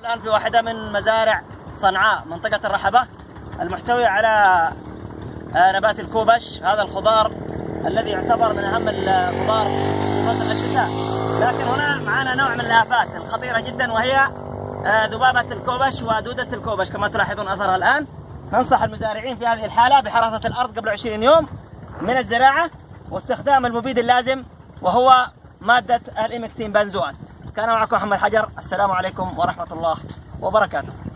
الآن في واحدة من مزارع صنعاء منطقة الرحبة المحتوية على نبات الكوبش، هذا الخضار الذي يعتبر من أهم الخضار في فصل الشتاء. لكن هنا معنا نوع من الآفات الخطيرة جدا، وهي ذبابة الكوبش ودودة الكوبش كما تلاحظون أثرها الآن. ننصح المزارعين في هذه الحالة بحراسة الأرض قبل 20 يوم من الزراعة واستخدام المبيد اللازم وهو مادة الإيمكتين بنزوات. كان معكم محمد حجر، السلام عليكم ورحمة الله وبركاته.